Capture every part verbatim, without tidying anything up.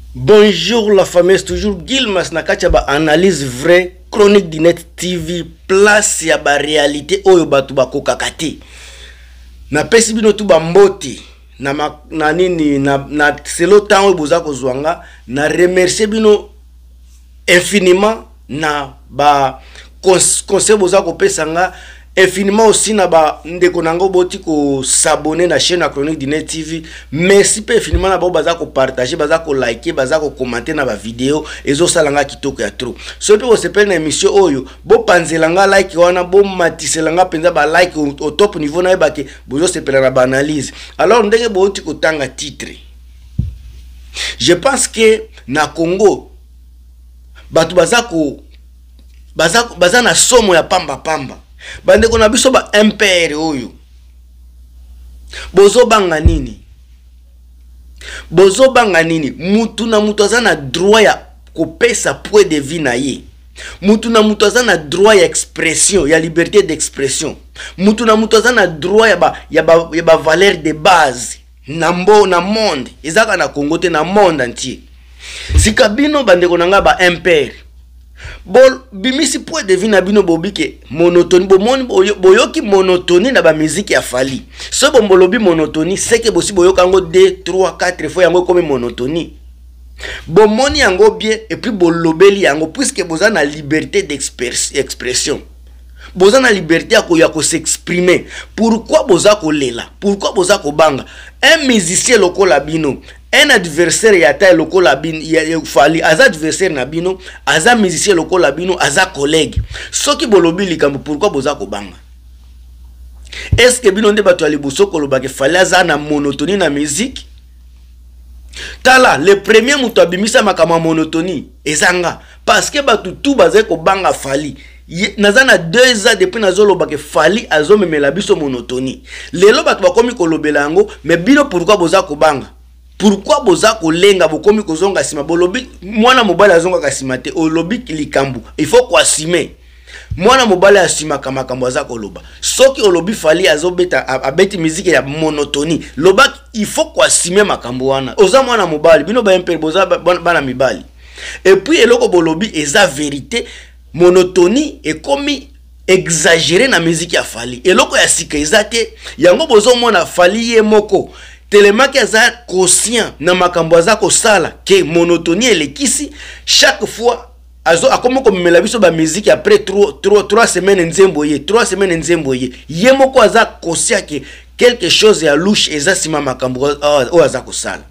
Bonjour la famille, c'est toujours Gilmas Nakachaba analyse vraie chronique du net T V place ya ba réalité oyo batu bako kakati. Na pesi bino tu bambote na ma, na nini na na selo temps boza ko zwanga na remercier bino infiniment na ba conseil boza ko pesanga infiniment aussi na ba ndeko nango boti ko s'abonner na chaîne chronique du net T V. Merci pe infiniment na ba baza ko partager, baza ko liker, baza ko commenter na ba vidéo ezo salanga kitoko ya trop. So pe se pe na émission oyo bo panzelanga like wana bo matiselanga penza ba like au, au top niveau na ba ke bozo se pe na ba analyse. Alors ndenge boti ko tanga titre. Je pense que na Congo batu baza ko baza baza na somo ya pamba pamba. Bande kona biso ba impere oyo bozo banga nini bozo banga nini mutu na mutu azana droit ya kopesa point de vie na ye, mutu na mutu azana droit ya expression ya liberté d'expression, mutu na mutu azana droit ya ba ya ba, ya ba valeur de base na mbo na monde ezaka na Congo te na monde entier. Sikabino bande kona nga ba impere bol bimisi point de vie na bino bobike monotonie bomoni boyoki monotonie na ba musique ya Fally. So bombolobi monotonie c'est que bosi boyoka ngo deux trois quatre fois yango comme monotonie bomoni yango bien et puis bolobeli yango puisque boza na liberté d'expression, boza na liberté ya ko ya ko s'exprimer. Pourquoi boza ko lela, pourquoi boza ko banga un musicien lokola bino, un adversaire ya taille lokola bino ya Fally, aza adversaire na bino, aza musicien lokola bino, aza collègue. Soki bolobi likambo pourquoi boza ko banga? Est-ce que bino nde bato ali boso koloba ke Fally aza na monotonie na musique? Tala le premier muto abimisa makama monotonie ezanga parce que batu tout baza ko banga Fally. Naza na deux ans depuis nazoloba ke Fally azo memela biso monotonie. Lelo batu bakomi kolobela yango, mais bino pourquoi boza ko banga? Pourquoi boza ko lenga bokomi kozonga sima bolobi mwana mobali azonga kasima te olobi likambu il faut ko assumer mwana mobali asima kama kambo aza koloba soki olobi Fally azobeta abeti musique ya monotonie loba il faut ko assumer makambo wana oza mwana mobali bino ba impere boza bana mibali et puis eloko bolobi eza vérité monotonie et komi exagéré na musique ya Fally eloko ya sika ezate yango bozo mona Fally ye moko tellement que za conscient na makambo aza ko sala ke monotonie elekisi chaque fois azo akomo ko memela biso ba musique après trois semaines nzembo ye trois semaines nzembo ye ye moko aza conscient ke quelque chose ya louche eza sima makambo o aza ko sala.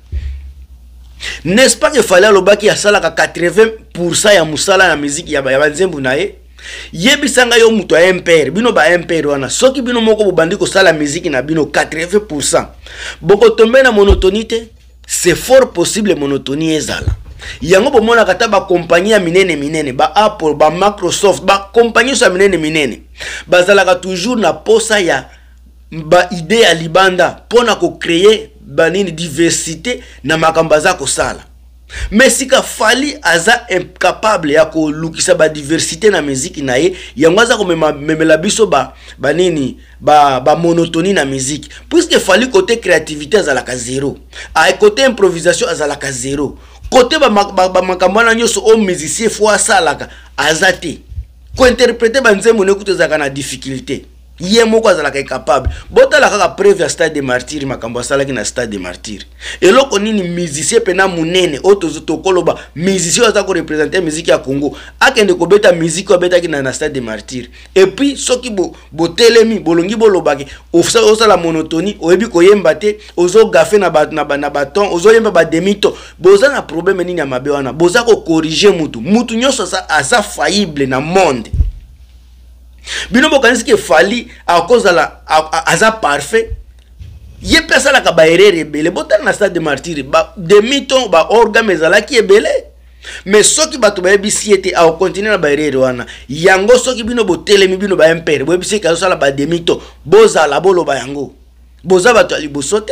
N'est-ce pas que Fally alobaki ya sala ka quatre-vingts pour cent ya musala na musique ya ba nzembo na ye yebisanga yo muto ya impere bino ba impere wana soki bino moko bobandi ko sala musique na bino quatre-vingts pour cent boko tomber na monotonité, c'est fort possible monotonie ezala yango bomona kata ba compagnie ya minene minene ba Apple ba Microsoft ba compagnie sa minene minene bazala ka toujours na posa ya ba idée ya libanda pona ko créer ba nini diversité na makamba za ko sala. Mais si ka Fally aza incapable ya ko lukisa ba diversité na musique na ye yango aza ko memela biso ba ba nini ba ba monotonie na musique puisque Fally côté créativité azala ka zéro a côté improvisation azala ka zéro côté ba ba makambo na nyoso o musicien fo asalaka azate ko interpréter ba nzembo ne kutezaka na difficulté ye moko azala ka capable botala kaka preuve ya Stade des Martyrs makambo asalaki na Stade des Martyrs eloko nini musicien pena munene oto zotokoloba musicien aza ko représenter musique ya Congo akende ko beta musique obeta ki na Stade des Martyrs et puis soki bo botelemi bolongi bolobaki ofsa osala monotonie oyebi ko yemba te ozo gafe na ba na ba baton ozo yemba ba demito boza na problème nini ya mabe wana boza ko corriger mutu mutu nyoso asa faillible na monde. Bino bokanisi ke Fally a cause la aza parfait ye pesa la ka ba erreur ebele botana na Stade des Martyrs ba demi-ton ba organe ezala ki ebele mais soki bato ba ebisi ete a continuer na ba erreur wana yango soki bino botelemi bino ba impere bo ebisi ka sala ba demi-ton bozala boloba yango boza bato ali bosote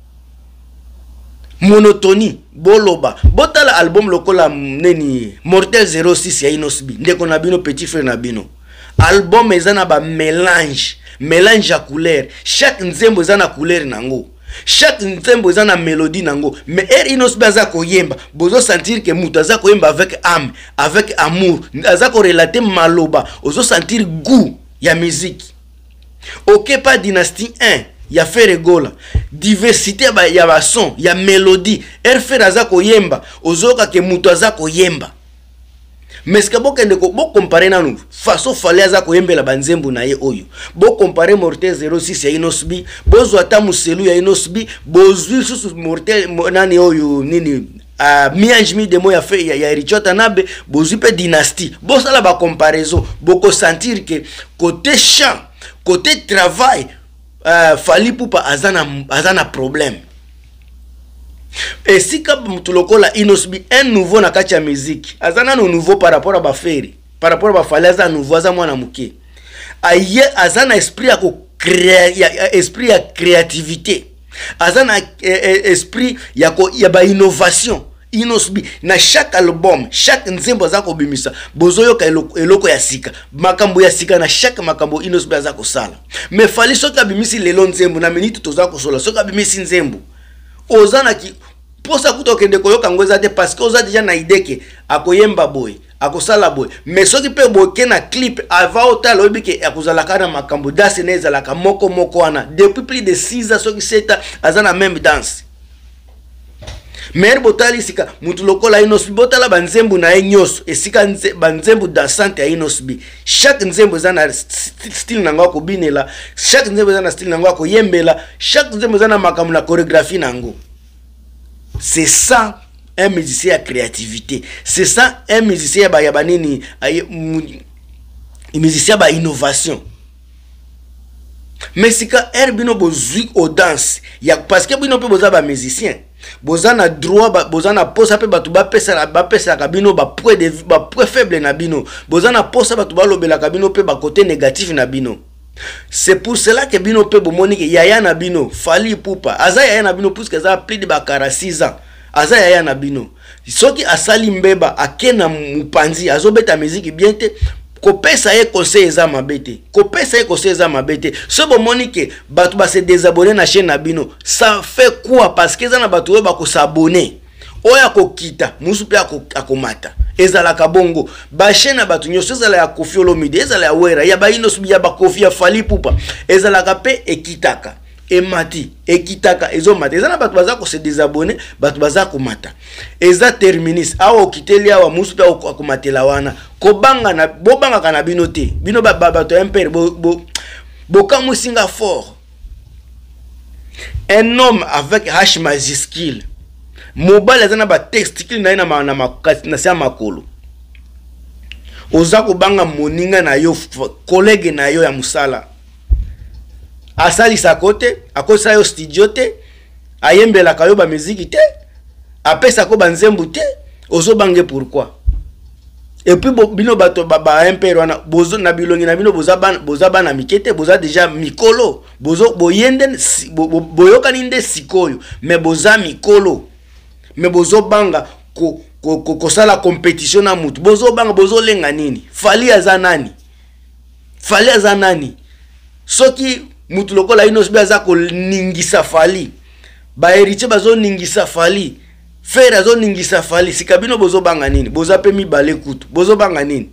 monotonie boloba botala album lokola neni Mortel zéro six ya Inosbi ndeko na bino petit frère na bino album ezana ba mélange mélange à couleur chaque nzembo ezana couleur nango chaque nzembo eza na mélodie nango, mais er inos baza koyemba bozo sentir que mutu aza koyemba avec âme, avec amour, aza ko relater maloba, ozo sentir goût ya musique. OK, pas dynastie un ya faire gola diversité ba ya ba son ya mélodie, er faire aza koyemba ozoka ke mutu aza koyemba. Mais ce que vous avez comparé à nous, façon fallait aza koyembela banzembo na ye oyo. Bo comparer Mortel zéro six ya Inosbi, bozo ata muselu ya Inosbi, bozo susu Mortel nani oyo nini a mianjmi de mo ya fe ya, ya Richota Nabe, bozo pe dynastie. Bozo la ba comparaison, boko sentir que côté chant, côté travail, euh, Fally Ipupa azana azana problème. Et si tu lokola Inosbi un nouveau na kati ya musique, azana no nouveau par rapport à Baferi, par rapport à Bafali aza nouveau aza mwana muke. Aye azana esprit ya ko créer, esprit ya créativité. Azana esprit ya ko ya ba innovation. Inosbi na chaque album, chaque nzembo za ko bimisa, bozoyo ka eloko, eloko ya sika, makambo ya sika na chaque makambo Inosbi za ko sala. Mais Fally soka bimisi lelo nzembo na minute toza ko sola, soka bimisi nzembo. Ozana ki posa kuto kende koyoka ngoza te parce que oza déjà na idée que akoyemba boy akosala boy, mais soki pe boke na clip ava otala obike akozala kana makambo danse neza la moko moko wana depuis plus de six ans soki sept ans azana même danse. Mais botali sika mutu lokola Inosbi botala banzembu na enyoso esika banzembu dansante ya Inosbi, chaque nzembo zana style nango ko binela, chaque nzembo zana style nango ko yembela, chaque nzembo zana makambo na chorégraphie nango. C'est ça un musicien à créativité, c'est ça un musicien ba yabanini un musicien ba innovation. Mais sika erbino bozui au danse ya parce que bino pe boza ba musicien bozana droit ba bozana posa pe batu ba pesa la ba pesa kabino ba point de ba point faible na bino bozana posa batu ba lobela kabino pe ba côté négatif na bino. C'est pour cela que bino pe bomoni ke yaya na bino Fally Ipupa aza yaya na bino puisque ça plus de ba quarante-six ans aza yaya na bino soki asali mbeba akena mupanzi azobeta musique bien te kopesa ye conseil eza mabete kopesa ye conseil eza mabete so bomoni ke batu ba se désabonner na chaîne na bino ça fait quoi parce que ezana batu ba ko s'abonner oya ko kita musu pe akomata ezala kabongo ba chaîne na batu nyoso ezala ya Koffi Olomide ezala ya Wera ya ba Inosbi ya ba Koffi ya Fally Ipupa ezala ka pe ekitaka emati ekitaka ezomata ezana batu baza ko se désabonner batu baza komata eza terminus awo kiteli awa musu pe akomatela wana kobanga na bobanga kana bino te bino ba bato impère bo bo bokamu singa fort. Un homme avec H majuscule mobile azana ba texte kili na ina ma na makati na sia makolo oza kobanga moninga na yo collègue na yo ya musala asali sa kote akosa yo studio te ayembela kayo ba musique te apesa ko banzembu te ozo bange pourquoi. Et puis bino bato baba impero wana bozo na bilongi na bino boza bana boza bana mikete boza déjà mikolo bozo boyende boyoka ninde sikoyo mais boza mikolo mais bozo banga ko ko ko sala compétition na mutu bozo banga bozo lenga nini Fally aza nani Fally aza nani soki mutu lokola Inosbi aza ko ningisa Fally ba héritier bazo ningisa Fally faire azo ningisa Fally sikabino bozo banga nini boza pe mibale kutu bozo banga nini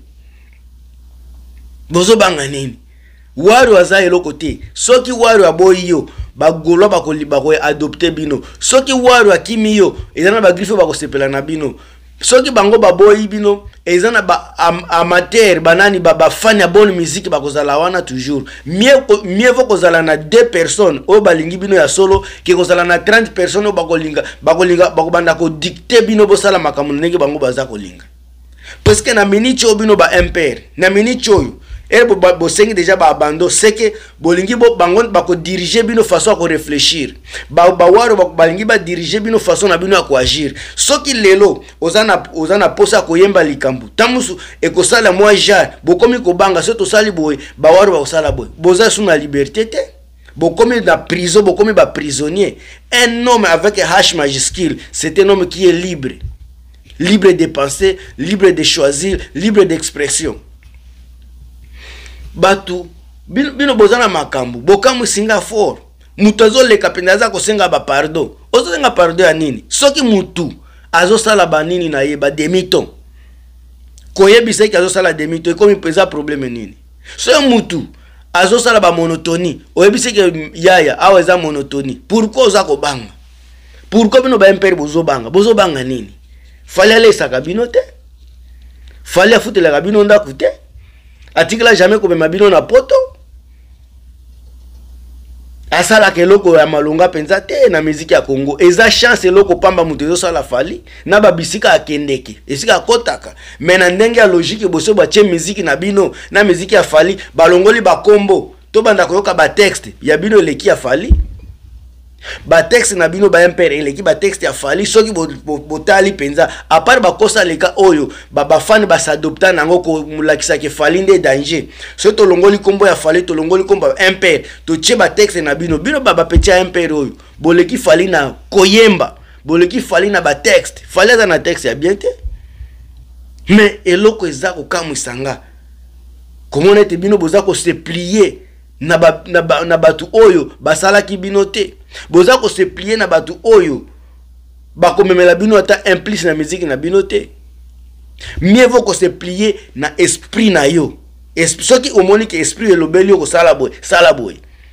bozo banga nini waru aza eloko te soki waru aboyi yo bagolo bakoliba ko adopter bino soki waru akimi yo ezana ba griffe bako sepela na bino soki bango baboyi bino ezana ba am, amateur banani ba ba fan ya bonne musique bakozala wana toujours mieux mieux vaut kozala na deux personnes o balingi bino ya solo ke kozala na trente personnes o bakolinga bakolinga bakobanda ko dicter bino bosala makambo ndenge bango baza kolinga parce que na minute o bino ba impère na minute oyo et bo bo sengi déjà ba abando c'est que bolingi bo bango bako diriger bino façon à réfléchir ba ba waro ba balingi ba diriger bino façon na bino à agir soki lelo ozana ozana posa ko yemba likambu tamusu e ko sala moi jar bo komi ko banga so to sali boy ba waro ba sala boy boza suna liberté te bo komi na prison bo komi ba prisonnier. Un homme avec H majuscule c'est un homme qui est libre libre de penser, libre de choisir, libre d'expression. Batu bino bozana makambu bokamu singa fort mutu azoleka penza aza kosenga ba pardon. Ozosenga pardon ya nini? Soki mutu azosala ba nini na ye ba demi-ton. Koyebisa ki azosala demi-ton ekomi peza problème nini? So mutu azosala ba monotonie, oyebisa ki yaya awa eza monotonie. Pourquoi oza ko banga? Pourquoi bino ba impere bozo banga? Bozo banga nini? Fallait aller sa cabine te. Fallait foutre la cabine onda coûté. Atikala jamais comme mabino na poto. Asala ke loko ya malonga penza te na musique ya Congo. Eza chance loko pamba mutezo sala fali na ba bisika akendeke. Esika kotaka. Mais na ndenge ya logique boso ba tie musique na bino na musique ya fali balongoli ba kombo. To banda koyoka ba texte ya bino leki ya fali. Ba texte na bino ba impere eleki ba texte ya fali soki botali penza à part ba kosa leka oyo ba ba fan ba s'adopta nango ko mulakisa ke fali nde danger so to longoli kombo ya fali to longoli kombo impere to tie ba texte na bino bino ba ba petit impere oyo boleki fali na koyemba boleki fali na ba texte fali za na texte ya bien te mais eloko ezako kamwisanga comment est bino boza ko se plier na ba na ba na batu oyo basala ki bino te boza ko se plier na batu oyo ba komemela bino ata implice na musique na bino te mieux vaut ko se plier na esprit na yo soki omoni ke esprit elobeli ko sala boy sala boy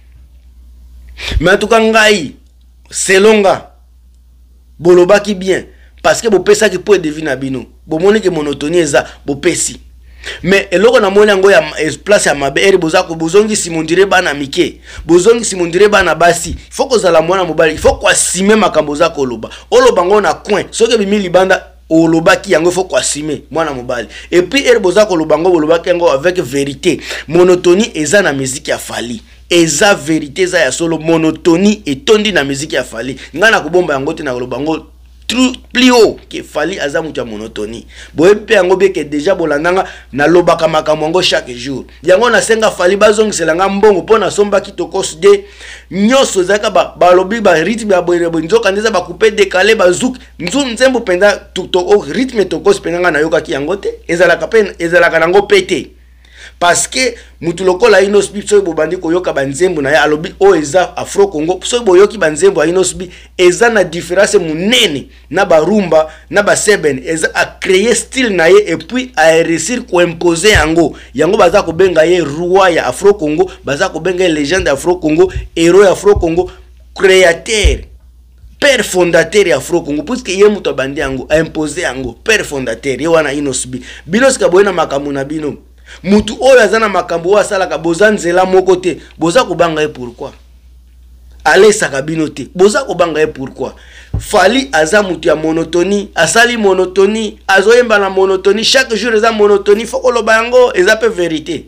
mais en tout cas ngai selonga bolobaki bien parce que bo pesa ki po devina bino bo moni ke monotonie eza bo pesi. Mais eloko na moni yango ya place ya mabe eri bozako bozongi simondire bana mike bozongi simondire bana basi faut ko zala mwana mobali faut ko asime makambo za koloba oloba ngo na coin soki bimi libanda oloba ki yango faut ko asime mwana mobali et puis eri bozako lobango boloba kengo avec vérité monotonie eza na musique ya fali eza vérité eza ya solo monotonie etondi na musique ya fali ngana kubomba yango te na lobango plus haut que fali aza mutu ya monotonie boye pe yango beke déjà bolandanga na lobaka makambo ngo chaque jour yango na senga fali bazongisela nga mbongo pona somba kitokos de nyoso zaka ba balobi ba rythme ya boye nzoka ndeza ba couper décaler ba zouk nzu nzembo penda to rythme tokos penanga na yoka ki yango te ezala ka pen ezala ka nango pété parce que mutu lokola inosbi so bobandi koyoka banzembo na ya alobi o eza afro congo so boyoki banzembo ya inosbi eza na différence munene na barumba na ba seben eza a créer style na ye et puis a réussir ko imposer yango yango baza ko benga ye roi ya afro congo baza ko benga légende afro congo héros ya afro congo créateur père fondateur ya afro congo puisque ye mutu bandi yango a imposer yango père fondateur ye wana inosbi binoska boyena makamu na bino mutu oyo azana makambo wa sala ka boza nzela moko te boza ko banga e pourquoi ale saka bino te boza ko banga e pourquoi fali aza mutu ya monotonie asali monotonie azoyemba na monotonie chaque jour eza monotonie foko loba yango eza pe vérité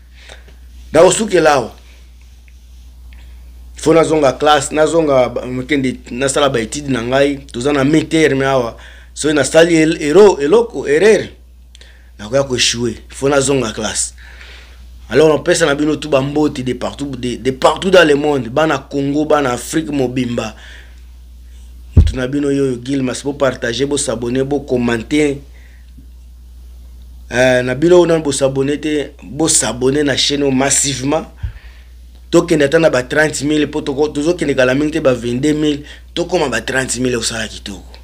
da osuke lawa fona zonga classe na zonga mekende na sala ba étude na ngai tozana mi-terme awa so na sali ero eloko erreur na quoi que échouer faut na zonga classe alors on pesa na bino tout bamboti de partout de, de partout dans le monde bana Congo bana Afrique mobimba tout na bino yo Gilma pour partager bo s'abonner bo commenter euh na bino on bo s'abonner te bo s'abonner na chaîne massivement to kende tana ba trente mille poto ko tozo kende kala mingi te ba vingt-deux mille to koma ba trente mille osala kitoko